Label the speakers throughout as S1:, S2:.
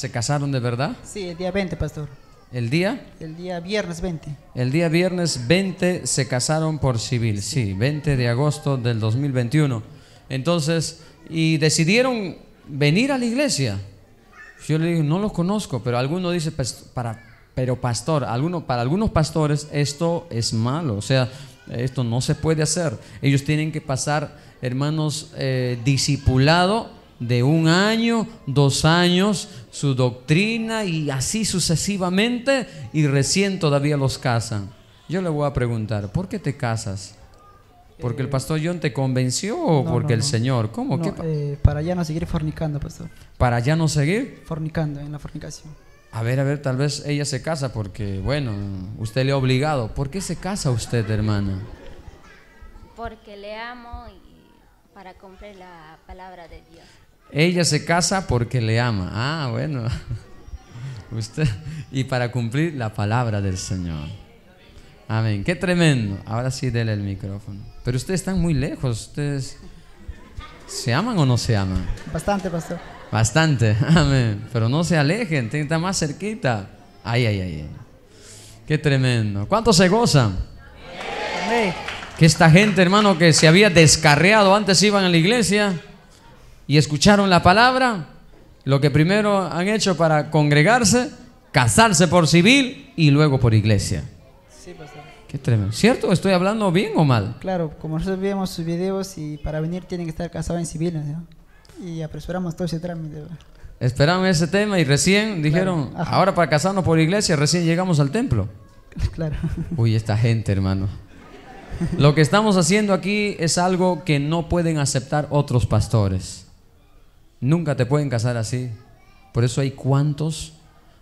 S1: ¿Se casaron de verdad?
S2: Sí, el día 20, pastor.
S1: ¿El día?
S2: El día viernes 20.
S1: El día viernes 20 se casaron por civil, sí, 20 de agosto del 2021. Entonces, y decidieron venir a la iglesia. Yo le digo, no los conozco, pero alguno dice, pero pastor, para algunos pastores esto es malo, o sea, esto no se puede hacer. Ellos tienen que pasar, hermanos, discipulado de 1 año, 2 años, su doctrina y así sucesivamente, y recién todavía los casan. Yo le voy a preguntar, ¿por qué te casas? ¿Porque el pastor John te convenció o porque el Señor? ¿Cómo?
S2: No,
S1: ¿Qué?
S2: para ya no seguir fornicando, pastor.
S1: ¿Para ya no seguir?
S2: Fornicando, en la fornicación.
S1: A ver, tal vez ella se casa porque, bueno, usted le ha obligado. ¿Por qué se casa usted, hermana?
S3: Porque le amo y para cumplir la palabra de Dios.
S1: Ella se casa porque le ama. Ah, bueno. Usted, y para cumplir la palabra del Señor. Amén. Qué tremendo. Ahora sí, dele el micrófono. Pero ustedes están muy lejos. ¿Ustedes se aman o no se aman?
S2: Bastante, pastor.
S1: Bastante. Amén. Pero no se alejen. Tienen que estar más cerquita. Ay. Qué tremendo. ¿Cuántos se gozan?
S2: Amén.
S1: Que esta gente, hermano, que se había descarriado, antes iban a la iglesia y escucharon la palabra, lo que primero han hecho para congregarse, casarse por civil y luego por iglesia.
S2: Sí, pastor.
S1: Qué tremendo. ¿Cierto? ¿Estoy hablando bien o mal?
S2: Claro, como nosotros vemos sus videos y para venir tienen que estar casados en civil, ¿no? Y apresuramos todo ese trámite.
S1: Esperaron ese tema y recién dijeron,
S2: Claro.
S1: ahora para casarnos por iglesia, recién llegamos al templo.
S2: Claro.
S1: Uy, esta gente, hermano. Lo que estamos haciendo aquí es algo que no pueden aceptar otros pastores. Nunca te pueden casar así. Por eso hay cuantos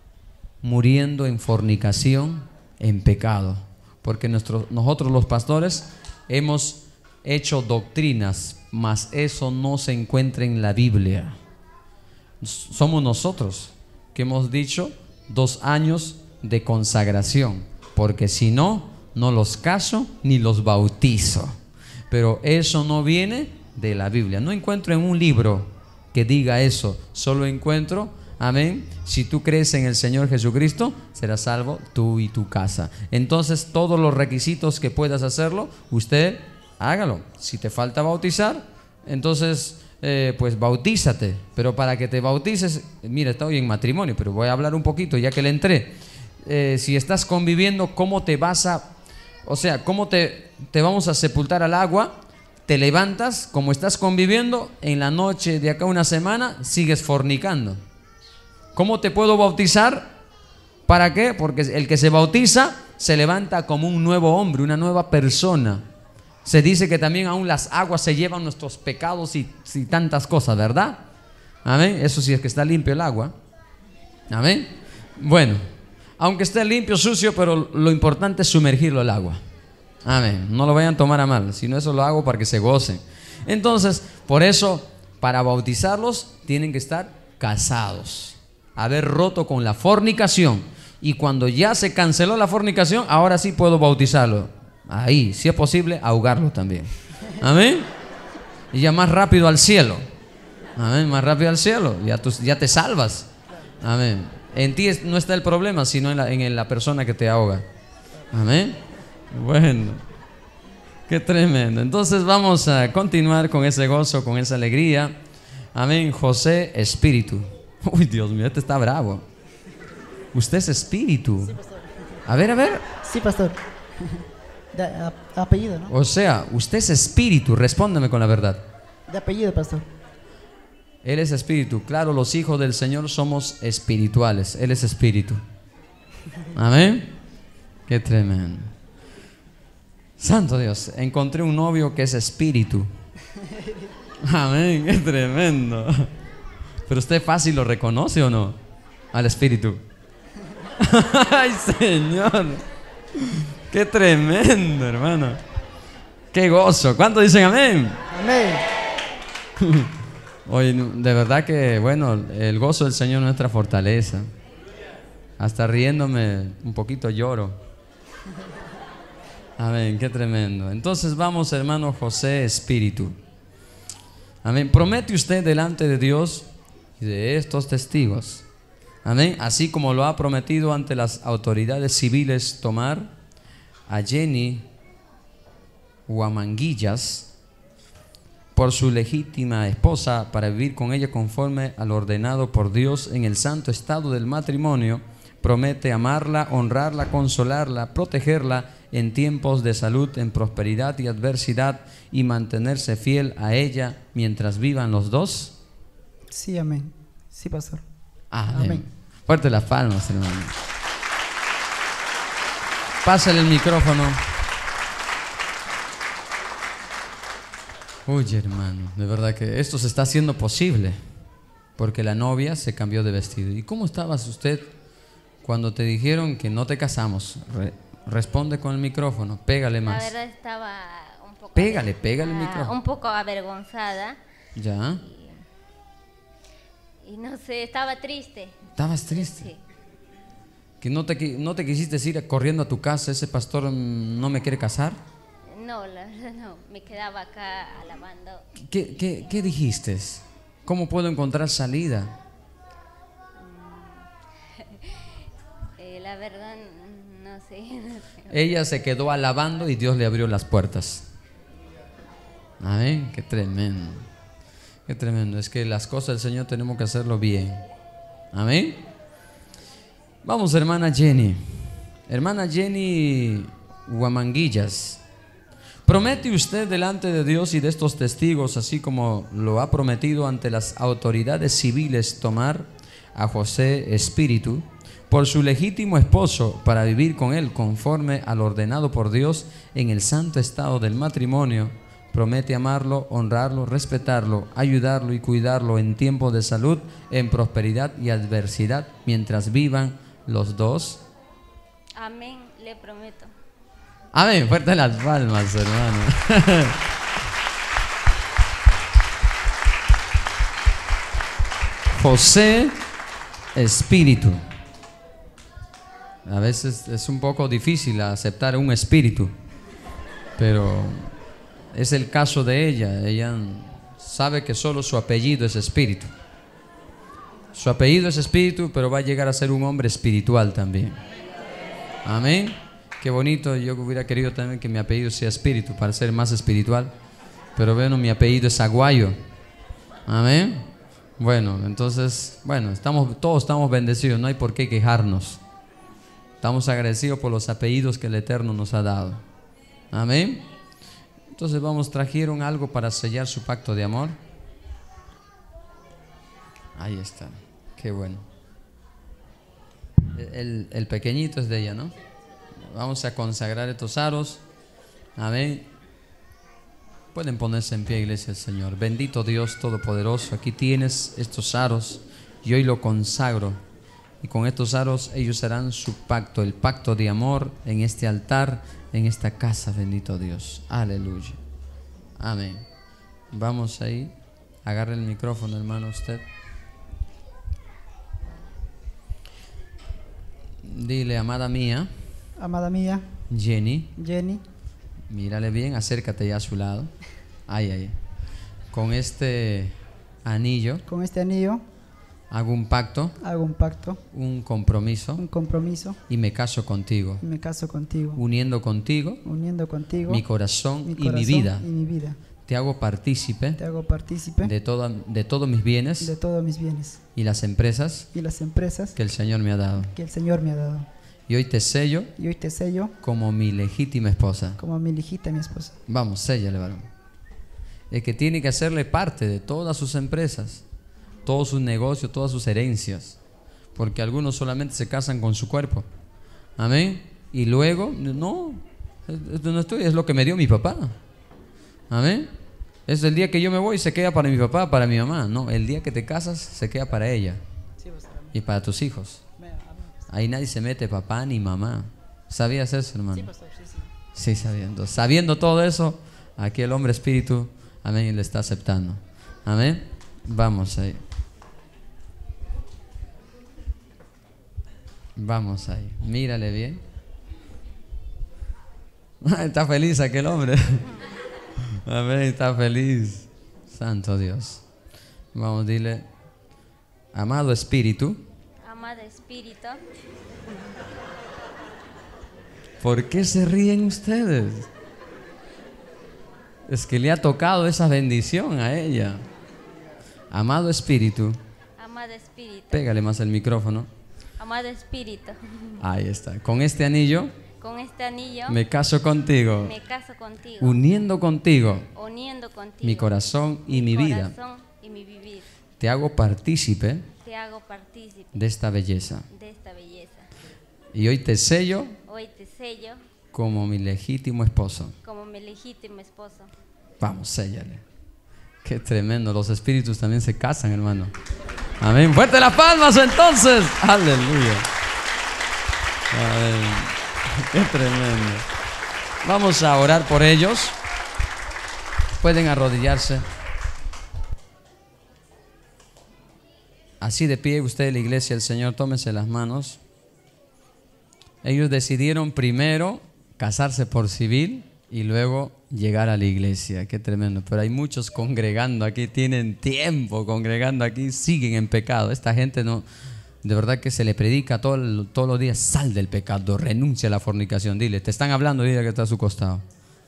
S1: muriendo en fornicación, en pecado. Porque nosotros los pastores hemos hecho doctrinas, mas eso no se encuentra en la Biblia. Somos nosotros que hemos dicho 2 años de consagración, porque si no, no los caso ni los bautizo. Pero eso no viene de la Biblia. No encuentro en un libro que diga eso. Solo encuentro, amén, si tú crees en el Señor Jesucristo, serás salvo tú y tu casa. Entonces todos los requisitos que puedas hacerlo, usted hágalo. Si te falta bautizar, entonces pues bautízate. Pero para que te bautices, mira, estoy en matrimonio, pero voy a hablar un poquito ya que le entré. Si estás conviviendo, ¿cómo te vas a... O sea, ¿cómo te vamos a sepultar al agua? Te levantas, como estás conviviendo, en la noche de acá 1 semana, sigues fornicando. ¿Cómo te puedo bautizar? ¿Para qué? Porque el que se bautiza se levanta como un nuevo hombre, una nueva persona. Se dice que también aún las aguas se llevan nuestros pecados y tantas cosas, ¿verdad? Amén. Eso sí es que está limpio el agua. Amén. Bueno, aunque esté limpio, sucio, pero lo importante es sumergirlo el agua. Amén. No lo vayan a tomar a mal, sino eso lo hago para que se gocen. Entonces, por eso, para bautizarlos tienen que estar casados, haber roto con la fornicación. Y cuando ya se canceló la fornicación, ahora sí puedo bautizarlo. Ahí, si es posible, ahogarlo también. Amén. Y ya más rápido al cielo. Amén. Más rápido al cielo. Ya te salvas. Amén. En ti no está el problema, sino en la persona que te ahoga. Amén. Bueno, qué tremendo. Entonces vamos a continuar con ese gozo, con esa alegría. Amén. José Espíritu. Uy, Dios mío, este está bravo. Usted es espíritu.
S2: Sí, pastor.
S1: A ver.
S2: Sí, pastor. De apellido, ¿no?
S1: O sea, usted es espíritu. Respóndeme con la verdad.
S2: De apellido, pastor.
S1: Él es espíritu. Claro, los hijos del Señor somos espirituales. Él es espíritu. Amén. Qué tremendo. Santo Dios, encontré un novio que es espíritu. Amén, qué tremendo. Pero usted fácil lo reconoce o no al espíritu. Ay, Señor. Qué tremendo, hermano. Qué gozo. ¿Cuántos dicen amén?
S2: Amén.
S1: Oye, de verdad que, bueno, el gozo del Señor es nuestra fortaleza. Hasta riéndome un poquito lloro. Amén, qué tremendo. Entonces vamos, hermano José Espíritu. Amén. Promete usted delante de Dios y de estos testigos Amén. Así como lo ha prometido ante las autoridades civiles tomar a Jenny Huamanguillas por su legítima esposa para vivir con ella conforme al ordenado por Dios en el santo estado del matrimonio, promete amarla, honrarla, consolarla, protegerla en tiempos de salud, en prosperidad y adversidad, y mantenerse fiel a ella mientras vivan los dos.
S2: Sí, amén. Sí, pastor.
S1: Amén.
S2: Amén.
S1: Fuerte las palmas, hermano. Pásale el micrófono. Uy, hermano, de verdad que esto se está haciendo posible porque la novia se cambió de vestido. ¿Y cómo estabas usted cuando te dijeron que no te casamos? Responde con el micrófono, pégale más.
S3: La verdad estaba un poco...
S1: Pégale el micrófono.
S3: Un poco avergonzada.
S1: Ya.
S3: Y no sé, estaba triste.
S1: ¿Estabas triste?
S3: Sí.
S1: ¿Que no te quisiste ir corriendo a tu casa? ¿Ese pastor no me quiere casar?
S3: No, la verdad no. Me quedaba acá alabando.
S1: ¿Qué dijiste? ¿Cómo puedo encontrar salida?
S3: La verdad, no sé.
S1: Ella se quedó alabando y Dios le abrió las puertas. Amén. Qué tremendo. Qué tremendo. Es que las cosas del Señor tenemos que hacerlo bien. Amén. Vamos, hermana Jenny. Hermana Jenny Huamanguillas. ¿Promete usted delante de Dios y de estos testigos, así como lo ha prometido ante las autoridades civiles, tomar a José Espíritu por su legítimo esposo para vivir con él conforme al ordenado por Dios en el santo estado del matrimonio? Promete amarlo, honrarlo, respetarlo, ayudarlo y cuidarlo en tiempos de salud, en prosperidad y adversidad, mientras vivan los dos.
S3: Amén, le prometo.
S1: Amén, fuerte las palmas, hermano. José Espíritu. A veces es un poco difícil aceptar un espíritu, pero es el caso de ella. Ella sabe que solo su apellido es Espíritu. Su apellido es Espíritu, pero va a llegar a ser un hombre espiritual también. Amén. Qué bonito. Yo hubiera querido también que mi apellido sea Espíritu para ser más espiritual, pero bueno, mi apellido es Aguayo. Amén. Bueno, entonces, bueno, todos estamos bendecidos, no hay por qué quejarnos. Estamos agradecidos por los apellidos que el Eterno nos ha dado. Amén. Entonces trajeron algo para sellar su pacto de amor. Ahí está, qué bueno. El pequeñito es de ella, ¿no? Vamos a consagrar estos aros. Amén. Pueden ponerse en pie, iglesia del Señor. Bendito Dios Todopoderoso, aquí tienes estos aros y hoy lo consagro. Y con estos aros ellos harán su pacto, el pacto de amor en este altar, en esta casa, bendito Dios. Aleluya. Amén. Vamos ahí. Agarre el micrófono, hermano, usted. Dile, amada mía.
S2: Amada mía,
S1: Jenny.
S2: Jenny.
S1: Mírale bien, acércate ya a su lado. Ahí. Con este anillo.
S2: Con este anillo.
S1: Hago un pacto.
S2: Hago un pacto.
S1: Un compromiso.
S2: Un compromiso.
S1: Y me caso contigo.
S2: Y me caso contigo.
S1: Uniendo contigo.
S2: Uniendo contigo.
S1: Mi corazón y mi vida.
S2: Y mi vida.
S1: Te hago partícipe.
S2: Te hago partícipe.
S1: De todos mis bienes.
S2: De todos mis bienes.
S1: Y las empresas.
S2: Y las empresas.
S1: Que el Señor me ha dado.
S2: Que el Señor me ha dado.
S1: Y hoy te sello.
S2: Y hoy te sello.
S1: Como mi legítima esposa.
S2: Como mi legítima esposa.
S1: Vamos, séllale, varón. Es que tiene que hacerle parte de todas sus empresas, todos sus negocios, todas sus herencias. Porque algunos solamente se casan con su cuerpo. Amén. Y luego, no es lo que me dio mi papá. Amén. Es el día que yo me voy, se queda para mi papá, para mi mamá. No, el día que te casas, se queda para ella. Y para tus hijos. Ahí nadie se mete, papá ni mamá. ¿Sabías eso, hermano?
S2: Sí, pastor, sí.
S1: Sí, sabiendo. Sabiendo todo eso, aquí el hombre espíritu, amén, le está aceptando. Amén. Vamos ahí. Vamos ahí. Mírale bien. Está feliz aquel hombre. Amén, está feliz. Santo Dios. Vamos, dile, amado espíritu.
S3: Amado espíritu.
S1: ¿Por qué se ríen ustedes? Es que le ha tocado esa bendición a ella. Amado Espíritu.
S3: Amado espíritu.
S1: Pégale más el micrófono.
S3: Amado espíritu.
S1: Ahí está. Con este anillo
S3: Con este anillo
S1: me caso contigo,
S3: me caso contigo,
S1: uniendo contigo
S3: uniendo contigo
S1: mi corazón y mi vida.
S3: corazón y mi vivir.
S1: Te hago partícipe
S3: Te hago partícipe
S1: de esta belleza.
S3: de esta belleza.
S1: Y hoy te sello
S3: Hoy te sello
S1: como mi legítimo esposo.
S3: como mi legítimo esposo.
S1: Vamos, séllale. Qué tremendo. Los espíritus también se casan, hermano. Amén. Fuerte las palmas entonces. Aleluya. Amén. Qué tremendo. Vamos a orar por ellos. Pueden arrodillarse. Así de pie usted, la iglesia del Señor, tómense las manos. Ellos decidieron primero casarse por civil y luego llegar a la iglesia. Qué tremendo. Pero hay muchos congregando aquí, tienen tiempo congregando aquí, siguen en pecado. Esta gente no, de verdad que se le predica todos los días: sal del pecado, renuncia a la fornicación. Dile, te están hablando, dile que está a su costado.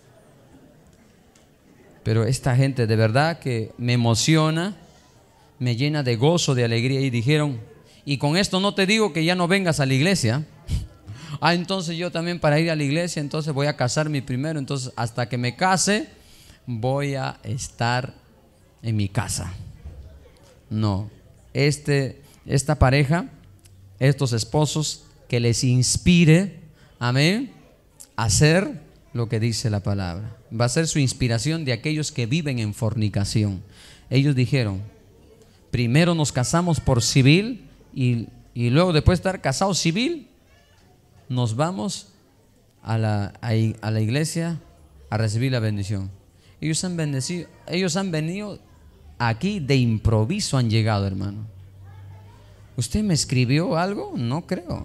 S1: Pero esta gente de verdad que me emociona, me llena de gozo, de alegría. Y dijeron, y con esto no te digo que ya no vengas a la iglesia. Entonces yo también para ir a la iglesia, entonces voy a casarme primero. Entonces hasta que me case voy a estar en mi casa. No, esta pareja, estos esposos, que les inspire, amén, a hacer lo que dice la palabra. Va a ser su inspiración de aquellos que viven en fornicación. Ellos dijeron, primero nos casamos por civil y luego después de estar casados civil, nos vamos a la iglesia a recibir la bendición. Ellos han venido aquí de improviso, han llegado, hermano. ¿Usted me escribió algo? No creo.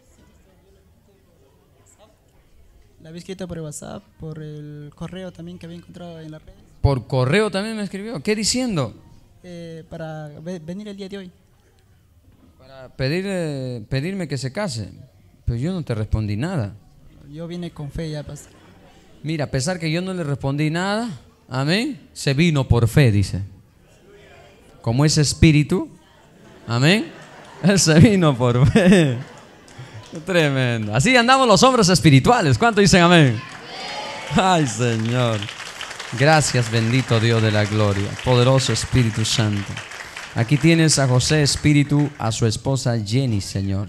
S2: La había escrito por WhatsApp, por el correo también que había encontrado en las redes.
S1: Por correo también me escribió. ¿Qué diciendo?
S2: Para venir el día de hoy.
S1: Para pedirme que se case. Pero yo no te respondí nada.
S2: Yo vine con fe ya, pastor.
S1: Mira, a pesar que yo no le respondí nada, amén, se vino por fe, dice. Como ese espíritu, amén, él se vino por fe. Qué tremendo. Así andamos los hombres espirituales. ¿Cuánto dicen amén? Ay, Señor. Gracias, bendito Dios de la gloria, poderoso Espíritu Santo. Aquí tienes a José Espíritu, a su esposa Jenny, Señor.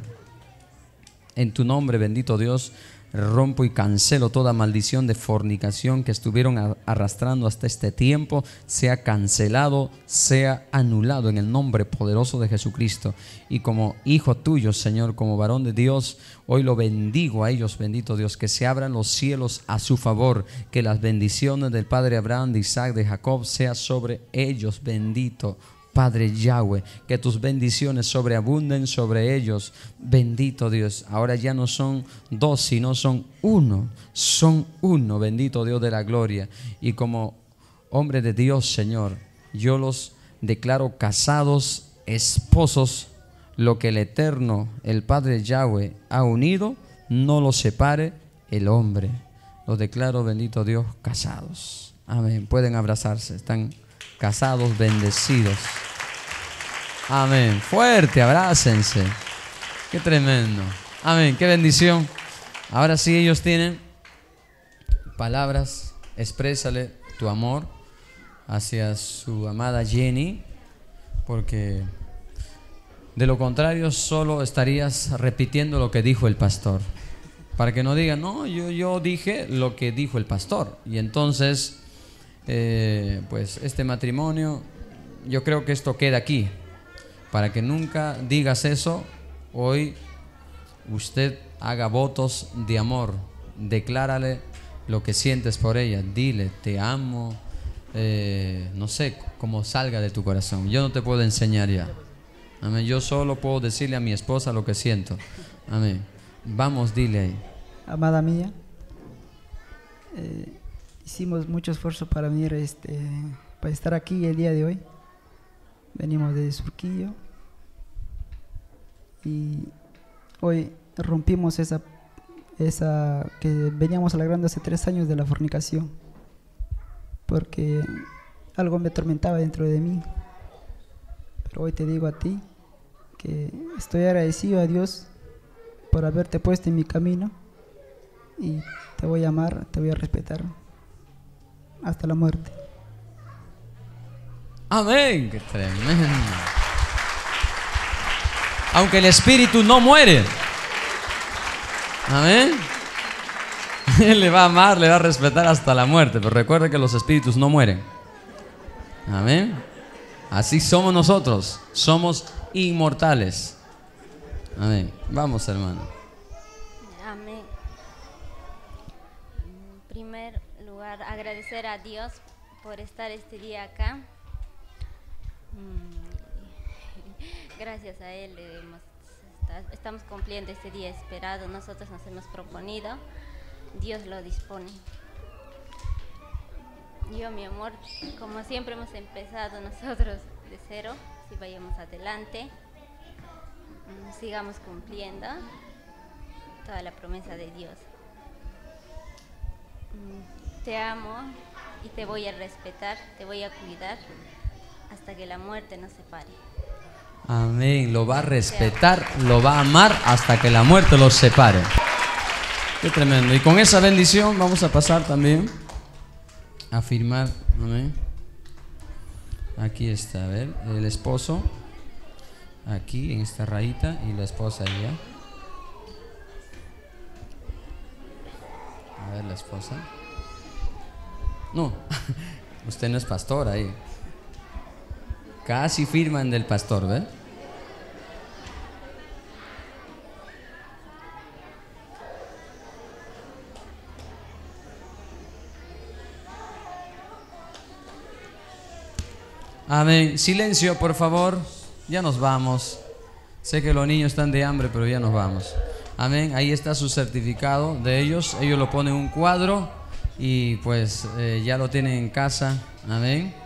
S1: En tu nombre, bendito Dios, rompo y cancelo toda maldición de fornicación que estuvieron arrastrando hasta este tiempo. Sea cancelado, sea anulado en el nombre poderoso de Jesucristo. Y como hijo tuyo, Señor, como varón de Dios, hoy lo bendigo a ellos, bendito Dios, que se abran los cielos a su favor, que las bendiciones del Padre Abraham, de Isaac, de Jacob, sea sobre ellos, bendito Padre Yahweh, que tus bendiciones sobreabunden sobre ellos, bendito Dios. Ahora ya no son dos, sino son uno, bendito Dios de la gloria. Y como hombre de Dios, Señor, yo los declaro casados, esposos. Lo que el Eterno, el Padre Yahweh, ha unido, no los separe el hombre. Los declaro, bendito Dios, casados. Amén. Pueden abrazarse, están casados, bendecidos. Amén. Fuerte, abrácense. Qué tremendo. Amén. Qué bendición. Ahora sí, ellos tienen palabras. Exprésale tu amor hacia su amada Jenny, porque de lo contrario solo estarías repitiendo lo que dijo el pastor. Para que no digan, no, yo dije lo que dijo el pastor. Y entonces pues este matrimonio, yo creo que esto queda aquí. Para que nunca digas eso, hoy usted haga votos de amor. Declárale lo que sientes por ella. Dile, te amo. No sé cómo salga de tu corazón. Yo no te puedo enseñar ya. Amén. Yo solo puedo decirle a mi esposa lo que siento. Amén. Vamos, dile ahí.
S2: Amada mía, hicimos mucho esfuerzo para venir, para estar aquí el día de hoy. Venimos de Surquillo y Hoy rompimos esa que veníamos alargando hace 3 años de la fornicación, porque algo me atormentaba dentro de mí. Pero hoy te digo a ti que estoy agradecido a Dios por haberte puesto en mi camino, y te voy a amar, te voy a respetar hasta la muerte.
S1: Amén. Qué tremendo. Aunque el espíritu no muere. Amén. Él le va a amar, le va a respetar hasta la muerte. Pero recuerde que los espíritus no mueren. Amén. Así somos nosotros. Somos inmortales. Amén. Vamos, hermano.
S3: Amén. En primer lugar, agradecer a Dios por estar este día acá. Gracias a Él estamos cumpliendo este día esperado. Nosotros nos hemos proponido, Dios lo dispone. Yo, mi amor, como siempre hemos empezado nosotros de cero, si vayamos adelante, sigamos cumpliendo toda la promesa de Dios. Te amo y te voy a respetar, te voy a cuidar hasta que la muerte nos separe.
S1: Amén. Lo va a respetar, lo va a amar hasta que la muerte los separe. Qué tremendo. Y con esa bendición vamos a pasar también a firmar. Amén. Aquí está, a ver, el esposo aquí en esta rayita y la esposa allá. A ver, la esposa. No, usted no es pastor ahí. Casi firman del pastor, ¿ve? Amén. Silencio, por favor. Ya nos vamos. Sé que los niños están de hambre, pero ya nos vamos. Amén. Ahí está su certificado de ellos. Ellos lo ponen en un cuadro y pues ya lo tienen en casa. Amén.